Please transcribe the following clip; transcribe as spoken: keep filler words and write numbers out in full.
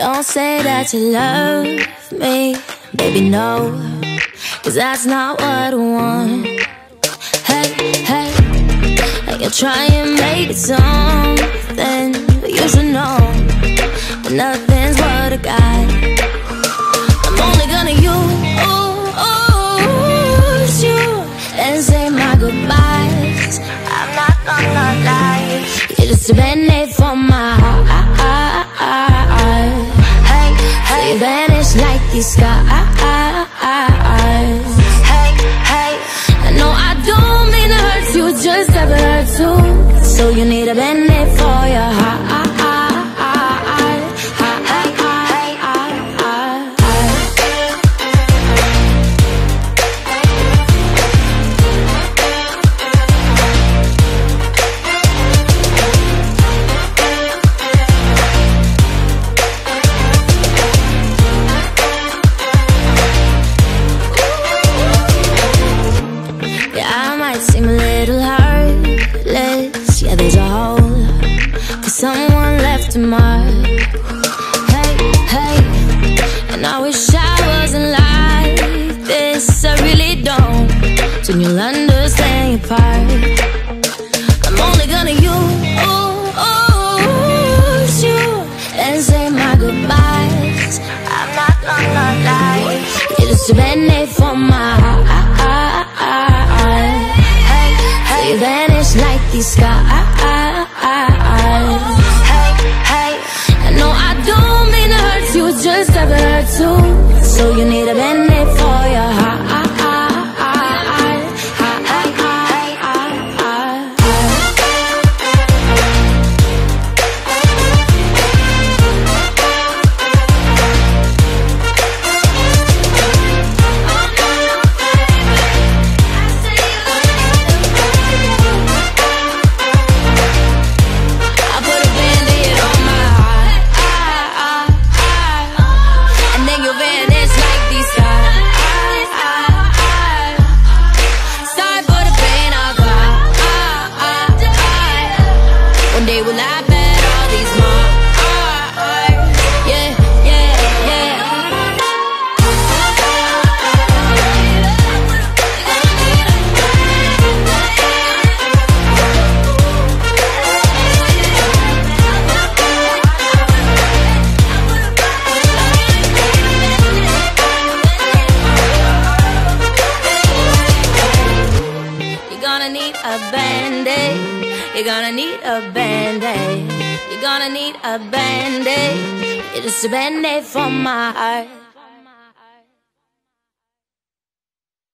Don't say that you love me, baby, no, 'cause that's not what I want. Hey, hey, you're trying to make it something, but you should know that nothing's what I got. I'm only gonna use you and say my goodbyes. I'm not gonna lie, you're just a band-aid for my heart. Hey, hey, you vanish like these skies. Hey, hey, I know I don't mean to hurt you, just have it hurt too. So you need a band-aid for your heart. Seem a little heartless, yeah, there's a hole, 'cause someone left a mark. Hey, hey, and I wish I wasn't like this, I really don't. Soon you'll understand your part. I'm only gonna use you and say my goodbyes. I'm not gonna lie, you're just a band-aid for my heart. You vanish like these skies. Hey, hey, I know I don't mean to hurt you, just have it hurt too. So you need a band-aid for your heart. They will laugh at all these marks. Yeah, yeah, yeah. You're gonna need a band-aid. You're gonna need a band-aid. You're gonna need a band-aid. You're just a band-aid for my heart.